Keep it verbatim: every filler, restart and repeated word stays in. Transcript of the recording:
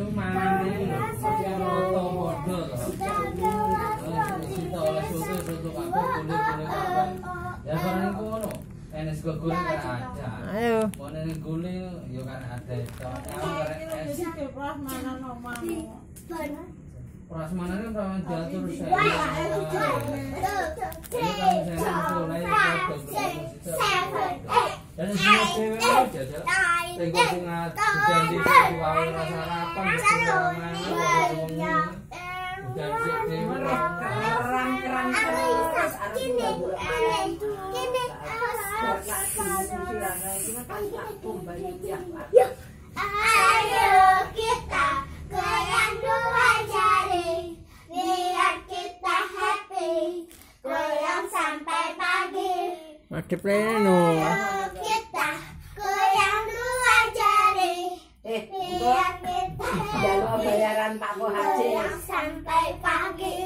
mangan iki lho. Foto model to. Kita oleh soto-soto kabeh kulit-kulit kabeh. Ya bareng ngono. Enes guling kan ada. Ayo. Mau ning guling yo kan ada. Wis kepas mangan omah. Prasmanane prawan diatur saya. Ini kan saya mulai dan semua cewek aja tuh. Tengok singa janji wae rasa rapang janji cewek Kerang-kerang terus gini gini ayo kita goyang dua jari biar kita happy goyang sampai pagi. Pakai pleno. Ayo kita goyang dua jari biar kita jalur bayaran Pak Haji goyang sampai pagi.